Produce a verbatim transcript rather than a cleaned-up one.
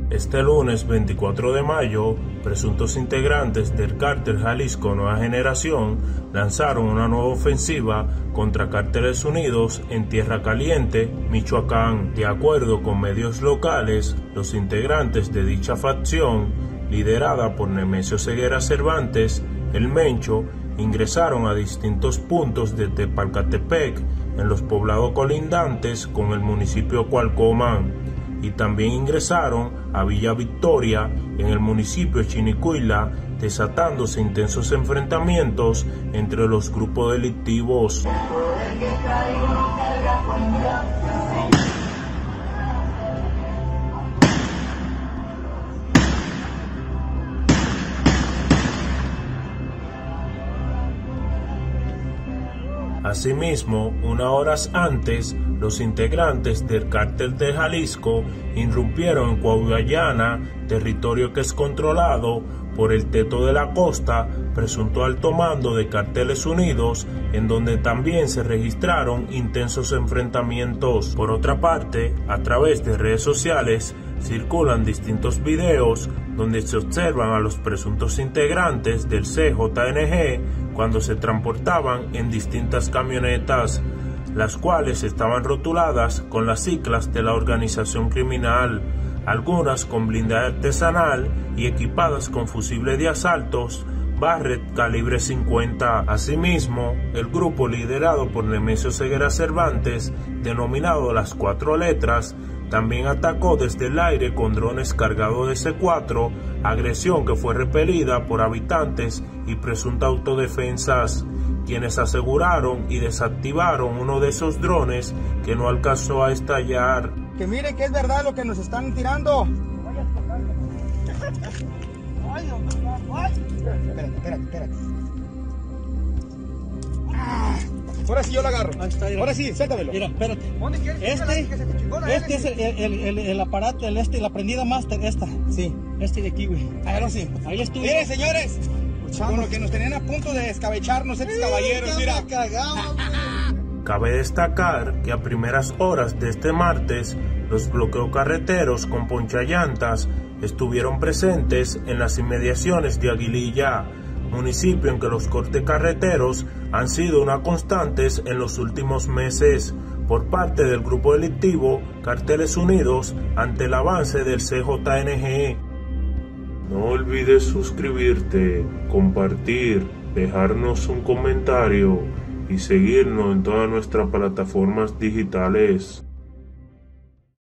Este lunes veinticuatro de mayo, presuntos integrantes del cártel Jalisco Nueva Generación lanzaron una nueva ofensiva contra Cárteles Unidos en Tierra Caliente, Michoacán. De acuerdo con medios locales, los integrantes de dicha facción, liderada por Nemesio Ceguera Cervantes, el Mencho, ingresaron a distintos puntos de Tepalcatepec en los poblados colindantes con el municipio Cualcomán, y también ingresaron a Villa Victoria en el municipio de Chinicuila, desatándose intensos enfrentamientos entre los grupos delictivos. Asimismo, unas horas antes, los integrantes del cártel de Jalisco irrumpieron en Coahuila, territorio que es controlado por el Teto de la Costa, presunto alto mando de Cárteles Unidos, en donde también se registraron intensos enfrentamientos. Por otra parte, a través de redes sociales circulan distintos videos donde se observan a los presuntos integrantes del C J N G cuando se transportaban en distintas camionetas, las cuales estaban rotuladas con las siglas de la organización criminal, algunas con blindaje artesanal y equipadas con fusibles de asaltos Barrett calibre cincuenta. Asimismo, el grupo liderado por Nemesio Ceguera Cervantes, denominado Las Cuatro Letras, también atacó desde el aire con drones cargados de C cuatro, agresión que fue repelida por habitantes y presunta autodefensas, quienes aseguraron y desactivaron uno de esos drones que no alcanzó a estallar. Que miren que es verdad lo que nos están tirando. Espérate, espérate, espérate. Ah, ahora sí yo lo agarro. Está, ahora sí, suéltamelo. Mira, espérate. Este, este es el, el, el, el aparato, el este, la prendida master, esta. Sí. Este de aquí, güey. Ahora sí. Ahí estuvo. Miren, señores, con lo que nos tenían a punto de escabecharnos estos caballeros, mira. Cabe destacar que a primeras horas de este martes, los bloqueos carreteros con ponchallantas estuvieron presentes en las inmediaciones de Aguililla, municipio en que los cortes carreteros han sido una constantes en los últimos meses por parte del grupo delictivo Cárteles Unidos ante el avance del C J N G. No olvides suscribirte, compartir, dejarnos un comentario y seguirnos en todas nuestras plataformas digitales.